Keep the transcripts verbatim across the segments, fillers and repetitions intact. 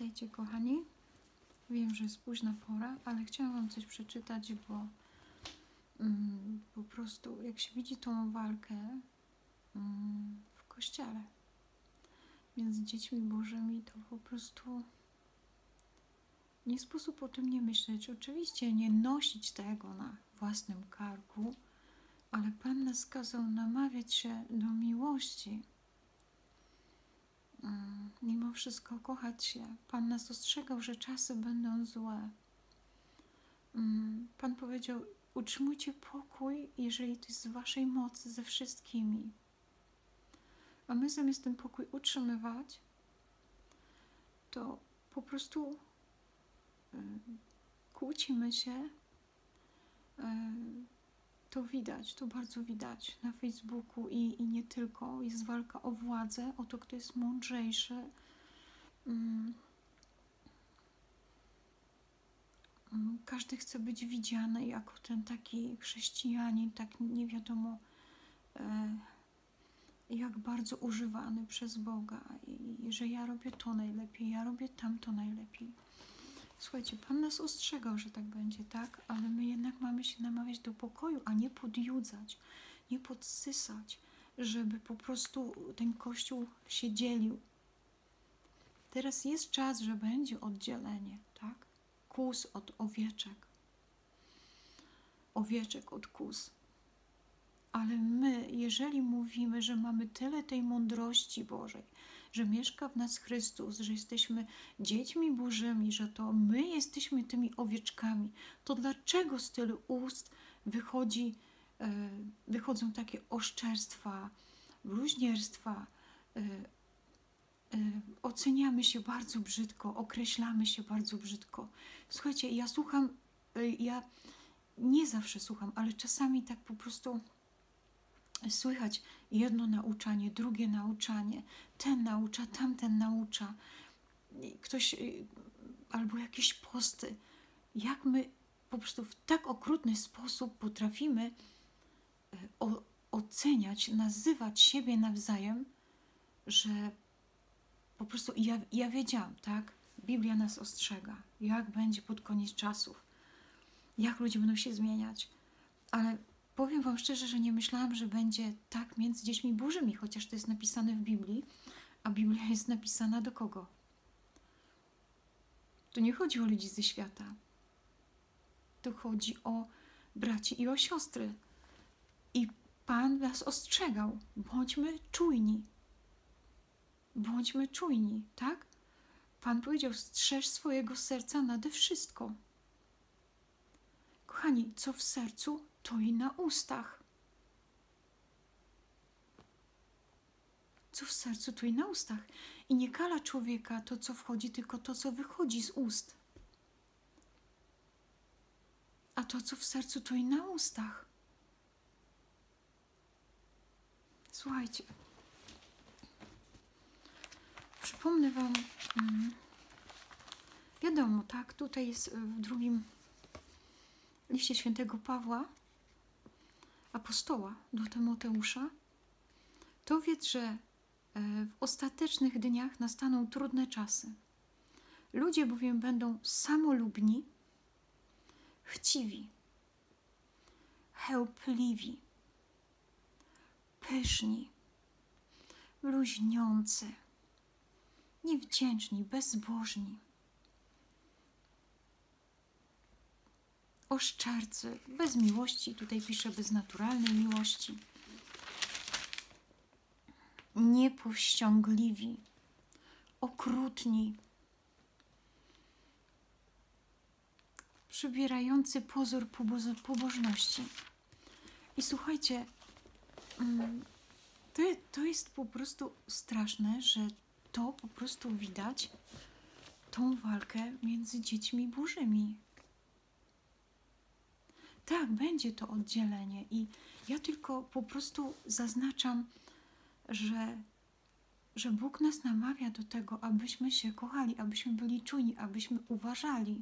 Witajcie, kochani. Wiem, że jest późna pora, ale chciałam wam coś przeczytać, bo mm, po prostu jak się widzi tą walkę mm, w kościele między dziećmi bożymi, to po prostu nie sposób o tym nie myśleć. Oczywiście nie nosić tego na własnym karku, ale Pan nas kazał namawiać się do miłości. Mimo wszystko kochać się. Pan nas ostrzegał, że czasy będą złe. Pan powiedział, utrzymujcie pokój, jeżeli to jest z waszej mocy, ze wszystkimi. A my zamiast ten pokój utrzymywać, to po prostu kłócimy się. To widać, to bardzo widać na Facebooku i, i nie tylko. Jest walka o władzę, o to, kto jest mądrzejszy. Każdy chce być widziany jako ten taki chrześcijanin, tak nie wiadomo jak bardzo używany przez Boga. I, i że ja robię to najlepiej, ja robię tamto najlepiej. Słuchajcie, Pan nas ostrzegał, że tak będzie, tak? Ale my jednak mamy się namawiać do pokoju, a nie podjudzać, nie podsysać, żeby po prostu ten Kościół się dzielił. Teraz jest czas, że będzie oddzielenie, tak? Kóz od owieczek. Owieczek od kóz. Ale my, jeżeli mówimy, że mamy tyle tej mądrości Bożej, że mieszka w nas Chrystus, że jesteśmy dziećmi Bożymi, że to my jesteśmy tymi owieczkami, to dlaczego z tylu ust wychodzi, wychodzą takie oszczerstwa, bluźnierstwa, oceniamy się bardzo brzydko, określamy się bardzo brzydko. Słuchajcie, ja słucham, ja nie zawsze słucham, ale czasami tak po prostu słychać jedno nauczanie, drugie nauczanie, ten naucza, tamten naucza, ktoś albo jakieś posty. Jak my po prostu w tak okrutny sposób potrafimy o, oceniać, nazywać siebie nawzajem, że po prostu ja, ja wiedziałam, tak? Biblia nas ostrzega, jak będzie pod koniec czasów, jak ludzie będą się zmieniać, ale powiem wam szczerze, że nie myślałam, że będzie tak między dziećmi bożymi, chociaż to jest napisane w Biblii, a Biblia jest napisana do kogo? To nie chodzi o ludzi ze świata. To chodzi o braci i o siostry. I Pan nas ostrzegał. Bądźmy czujni. Bądźmy czujni, tak? Pan powiedział, strzeż swojego serca nade wszystko. Kochani, co w sercu, to i na ustach. Co w sercu, to i na ustach. I nie kala człowieka to, co wchodzi, tylko to, co wychodzi z ust. A to, co w sercu, to i na ustach. Słuchajcie. Przypomnę wam, hmm, wiadomo, tak, tutaj jest w drugim liście świętego Pawła, apostoła do Tymoteusza, to wiedz, że w ostatecznych dniach nastaną trudne czasy. Ludzie bowiem będą samolubni, chciwi, chełpliwi, pyszni, bluźniący, niewdzięczni, bezbożni, oszczercy, bez miłości, tutaj pisze bez naturalnej miłości, niepowściągliwi, okrutni, przybierający pozór pobożności. I słuchajcie, to, to jest po prostu straszne, że to po prostu widać, tą walkę między dziećmi bożymi. Tak, będzie to oddzielenie i ja tylko po prostu zaznaczam, że, że Bóg nas namawia do tego, abyśmy się kochali, abyśmy byli czujni, abyśmy uważali.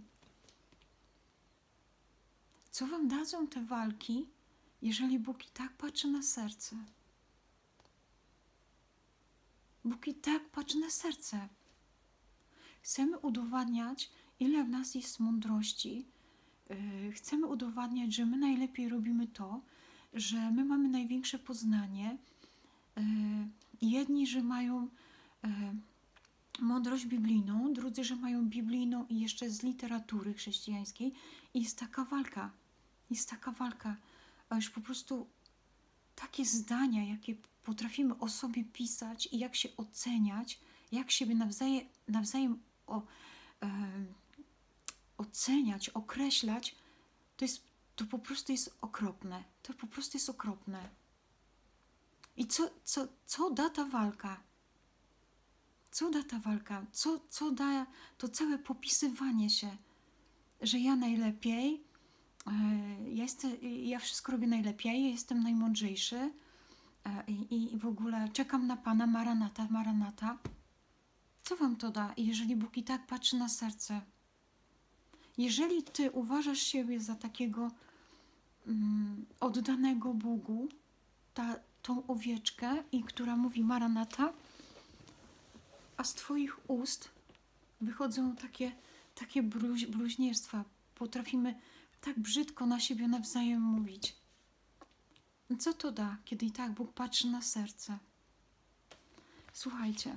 Co wam dadzą te walki, jeżeli Bóg i tak patrzy na serce? Bóg i tak patrzy na serce. Chcemy udowadniać, ile w nas jest mądrości. Yy, chcemy udowadniać, że my najlepiej robimy to, że my mamy największe poznanie. Yy, jedni, że mają yy, mądrość biblijną, drudzy, że mają biblijną i jeszcze z literatury chrześcijańskiej. I jest taka walka. Jest taka walka. A już po prostu takie zdania, jakie potrafimy o sobie pisać i jak się oceniać, jak siebie nawzajem, nawzajem o, e, oceniać, określać, to, jest, to po prostu jest okropne. To po prostu jest okropne. I co, co, co da ta walka? Co da ta walka? Co, co da to całe popisywanie się, że ja najlepiej, ja, jestem, ja wszystko robię najlepiej, ja jestem najmądrzejszy i, i w ogóle czekam na Pana, Maranata, Maranata. Co wam to da, jeżeli Bóg i tak patrzy na serce? Jeżeli ty uważasz siebie za takiego mm, oddanego Bogu, ta, tą owieczkę, i która mówi Maranata, a z twoich ust wychodzą takie, takie bluź, bluźnierstwa. Potrafimy tak brzydko na siebie nawzajem mówić. Co to da, kiedy i tak Bóg patrzy na serce? Słuchajcie.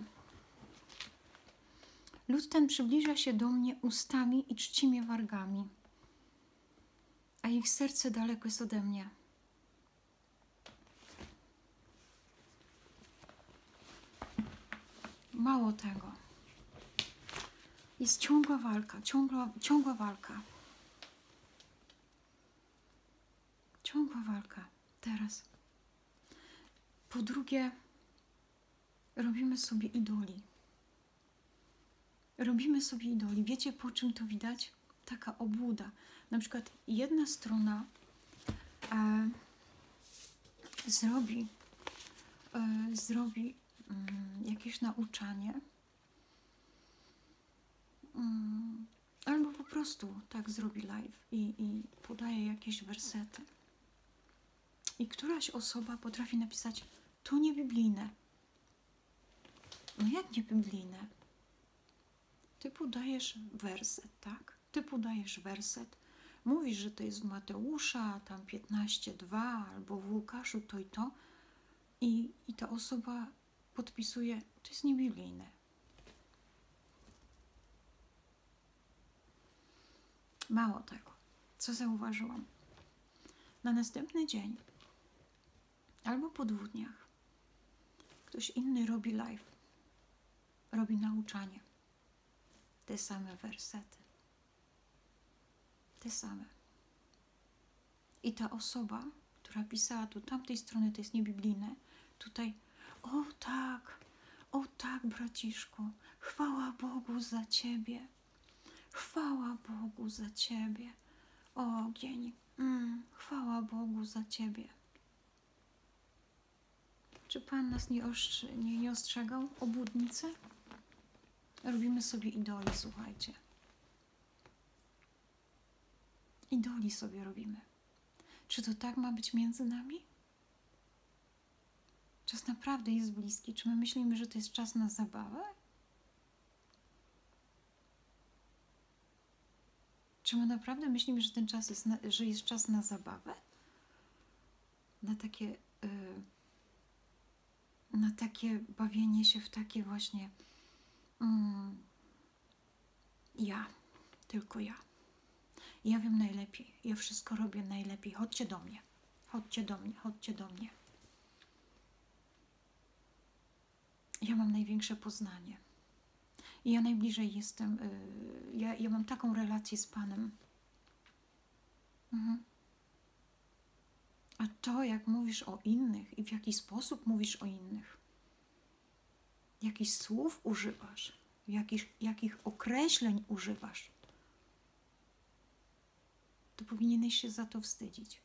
Lud ten przybliża się do mnie ustami i czci mnie wargami, a ich serce daleko jest ode mnie. Mało tego. Jest ciągła walka, ciągła, ciągła walka. Ciągła walka. Teraz. Po drugie, robimy sobie idoli. Robimy sobie idoli. Wiecie, po czym to widać? Taka obłuda. Na przykład jedna strona e, zrobi, e, zrobi mm, jakieś nauczanie, mm, albo po prostu tak zrobi live i, i podaje jakieś wersety. I któraś osoba potrafi napisać, to nie biblijne. No jak nie biblijne? Ty podajesz werset, tak? Ty podajesz werset, mówisz, że to jest w Mateusza, tam piętnaście dwa, albo w Łukaszu to i to, i, i ta osoba podpisuje, to jest niebiblijne. Mało tego. Co zauważyłam? Na następny dzień, albo po dwóch dniach, ktoś inny robi live, robi nauczanie. Te same wersety. Te same. I ta osoba, która pisała tu tamtej strony, to jest niebiblijne, tutaj, o tak, o tak, braciszku, chwała Bogu za Ciebie. Chwała Bogu za Ciebie. O, Gieni, mm, chwała Bogu za Ciebie. Czy Pan nas nie, ostrzy, nie, nie ostrzegał o błudnicy? Robimy sobie idoli, słuchajcie. Idoli sobie robimy. Czy to tak ma być między nami? Czas naprawdę jest bliski. Czy my myślimy, że to jest czas na zabawę? Czy my naprawdę myślimy, że ten czas jest, na, że jest czas na zabawę? Na takie, yy, na takie bawienie się w takie właśnie mm, ja, tylko ja. Ja wiem najlepiej. Ja wszystko robię najlepiej. Chodźcie do mnie. Chodźcie do mnie. Chodźcie do mnie. Ja mam największe poznanie. I ja najbliżej jestem. Yy, ja, ja mam taką relację z Panem. Mhm. A to, jak mówisz o innych i w jaki sposób mówisz o innych, jakich słów używasz, jakich, jakich określeń używasz, to powinieneś się za to wstydzić.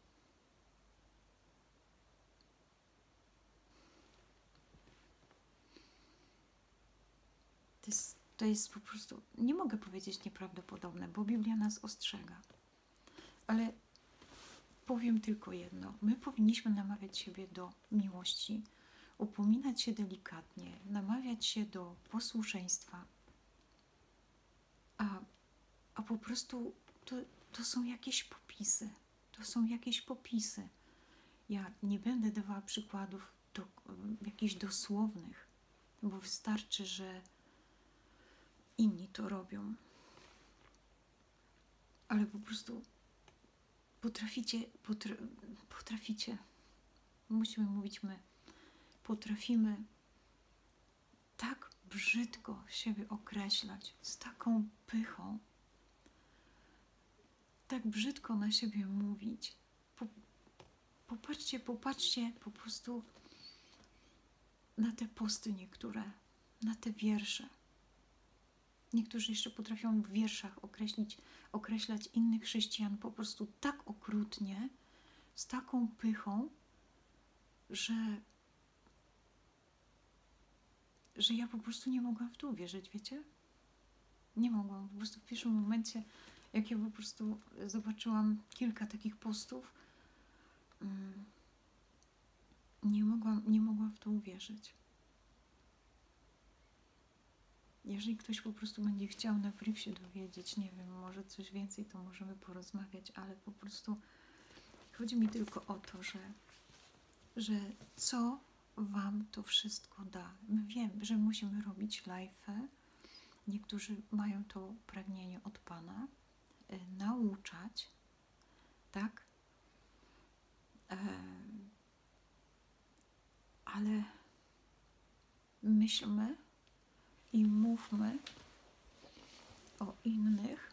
To jest, to jest po prostu, nie mogę powiedzieć nieprawdopodobne, bo Biblia nas ostrzega. Ale powiem tylko jedno. My powinniśmy namawiać siebie do miłości, upominać się delikatnie, namawiać się do posłuszeństwa. a po prostu to, to są jakieś popisy. To są jakieś popisy. Ja nie będę dawała przykładów do, jakichś dosłownych, bo wystarczy, że inni to robią. Ale po prostu potraficie, potra, potraficie, musimy mówić my, potrafimy tak brzydko siebie określać, z taką pychą, tak brzydko na siebie mówić. Po, popatrzcie, popatrzcie po prostu na te posty niektóre, na te wiersze. Niektórzy jeszcze potrafią w wierszach określić, określać innych chrześcijan po prostu tak okrutnie, z taką pychą, że, że ja po prostu nie mogłam w to uwierzyć, wiecie? Nie mogłam. Po prostu w pierwszym momencie, jak ja po prostu zobaczyłam kilka takich postów, nie mogłam, nie mogłam w to uwierzyć. Jeżeli ktoś po prostu będzie chciał na priv się dowiedzieć, nie wiem, może coś więcej, to możemy porozmawiać, ale po prostu chodzi mi tylko o to, że, że co wam to wszystko da. My wiem, że musimy robić live'y. Niektórzy mają to pragnienie od Pana, y, nauczać, tak? E, ale myślmy i mówmy o innych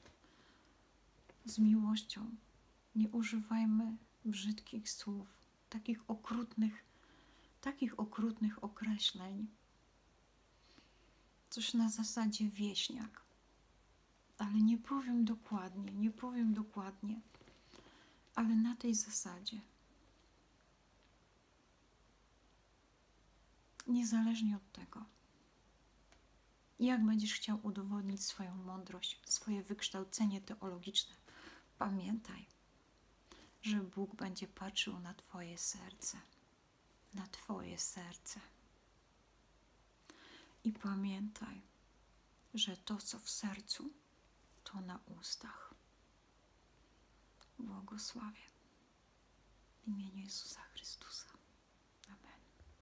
z miłością. Nie używajmy brzydkich słów, takich okrutnych, takich okrutnych określeń. Coś na zasadzie wieśniak. Ale nie powiem dokładnie, nie powiem dokładnie, ale na tej zasadzie. Niezależnie od tego, jak będziesz chciał udowodnić swoją mądrość, swoje wykształcenie teologiczne, pamiętaj, że Bóg będzie patrzył na twoje serce, na twoje serce. I pamiętaj, że to, co w sercu, to na ustach. Błogosławię w imieniu Jezusa Chrystusa.